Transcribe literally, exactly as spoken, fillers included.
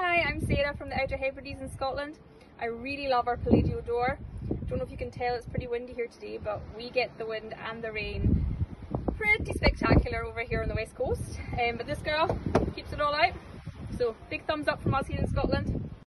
Hi, I'm Sarah from the Outer Hebrides in Scotland. I really love our Palladio door. Don't know if you can tell, it's pretty windy here today, but we get the wind and the rain pretty spectacular over here on the west coast. Um, but this girl keeps it all out. So big thumbs up from us here in Scotland.